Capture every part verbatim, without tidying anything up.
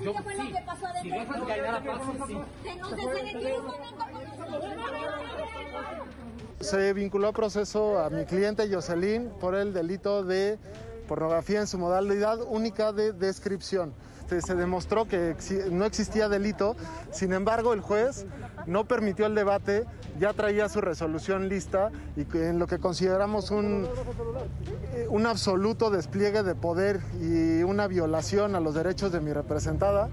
decir yo, qué fue sí. lo que pasó adentro. Si dejas que Ainara pase, sí. Entonces, ¿se detiene un momento con Se vinculó a proceso a mi cliente Jocelyn por el delito de pornografía en su modalidad única de descripción. Se demostró que no existía delito, sin embargo el juez no permitió el debate, ya traía su resolución lista y en lo que consideramos un, un absoluto despliegue de poder y una violación a los derechos de mi representada.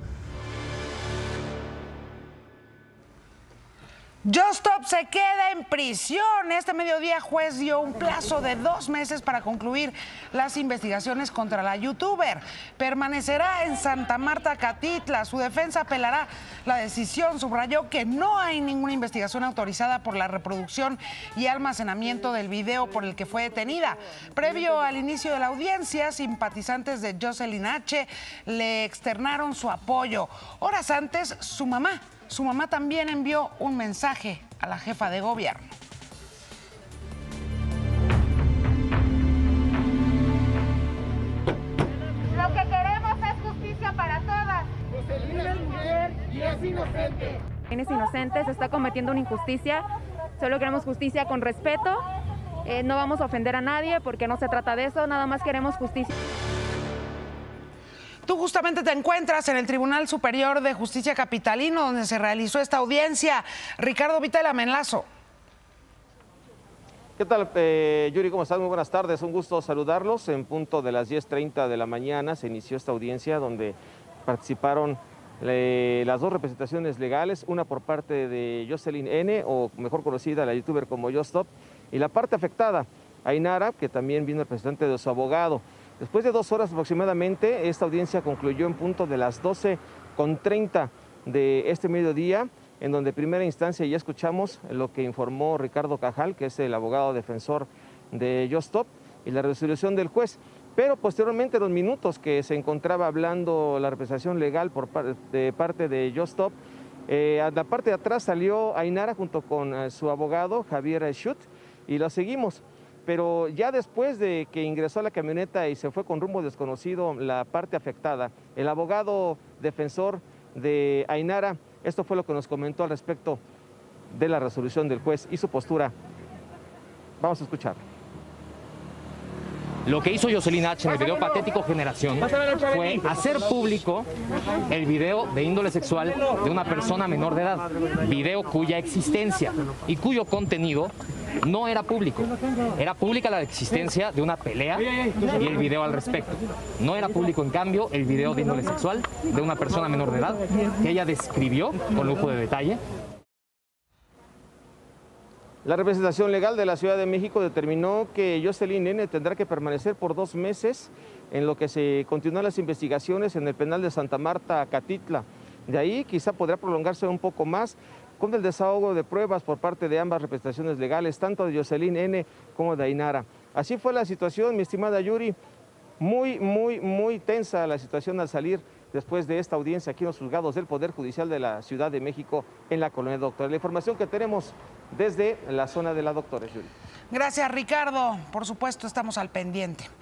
Justop se queda en prisión. Este mediodía, juez dio un plazo de dos meses para concluir las investigaciones contra la youtuber. Permanecerá en Santa Marta, Catitla. Su defensa apelará la decisión. Subrayó que no hay ninguna investigación autorizada por la reproducción y almacenamiento del video por el que fue detenida. Previo al inicio de la audiencia, simpatizantes de Jocelyn H. le externaron su apoyo. Horas antes, su mamá Su mamá también envió un mensaje a la jefa de gobierno. Lo que queremos es justicia para todas. Jocelyn es mujer y es inocente. Es inocente, se está cometiendo una injusticia. Solo queremos justicia con respeto. Eh, no vamos a ofender a nadie porque no se trata de eso, nada más queremos justicia. Tú justamente te encuentras en el Tribunal Superior de Justicia Capitalino, donde se realizó esta audiencia. Ricardo Vitela, me enlazo. ¿Qué tal, eh, Yuri? ¿Cómo estás? Muy buenas tardes. Un gusto saludarlos. En punto de las diez treinta de la mañana se inició esta audiencia donde participaron eh, las dos representaciones legales, una por parte de Jocelyn N., o mejor conocida la youtuber como Justop, y la parte afectada, Ainara, que también vino representante de su abogado. Después de dos horas aproximadamente, esta audiencia concluyó en punto de las doce con treinta de este mediodía, en donde en primera instancia ya escuchamos lo que informó Ricardo Cajal, que es el abogado defensor de Justop, y la resolución del juez. Pero posteriormente, los minutos que se encontraba hablando la representación legal por par de parte de Justop, eh, a la parte de atrás salió Ainara junto con eh, su abogado, Javier Schut, y lo seguimos. Pero ya después de que ingresó a la camioneta y se fue con rumbo desconocido la parte afectada, el abogado defensor de Ainara, esto fue lo que nos comentó al respecto de la resolución del juez y su postura. Vamos a escuchar. Lo que hizo Jocelyn H. en el video Patético Generación fue hacer público el video de índole sexual de una persona menor de edad, video cuya existencia y cuyo contenido no era público. Era pública la existencia de una pelea y el video al respecto. No era público, en cambio, el video de índole sexual de una persona menor de edad que ella describió con lujo de detalle. La representación legal de la Ciudad de México determinó que Jocelyn N. tendrá que permanecer por dos meses en lo que se continúan las investigaciones en el penal de Santa Marta, Catitla. De ahí quizá podrá prolongarse un poco más con el desahogo de pruebas por parte de ambas representaciones legales, tanto de Jocelyn N. como de Ainara. Así fue la situación, mi estimada Yuri. Muy, muy, muy tensa la situación al salir después de esta audiencia aquí en los juzgados del Poder Judicial de la Ciudad de México en la Colonia Doctores. La información que tenemos desde la zona de la Doctores, Yuri. Gracias, Ricardo. Por supuesto, estamos al pendiente.